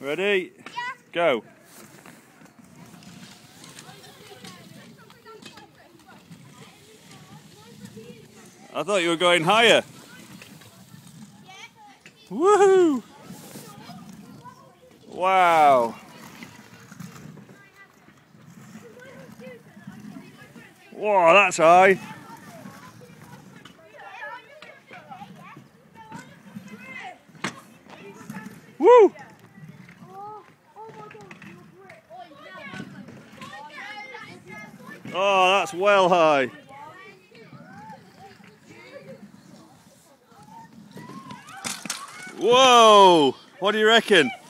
Ready? Yeah. Go. I thought you were going higher. Woohoo! Wow. Whoa, that's high. Woo! Oh, that's well high. Whoa! What do you reckon?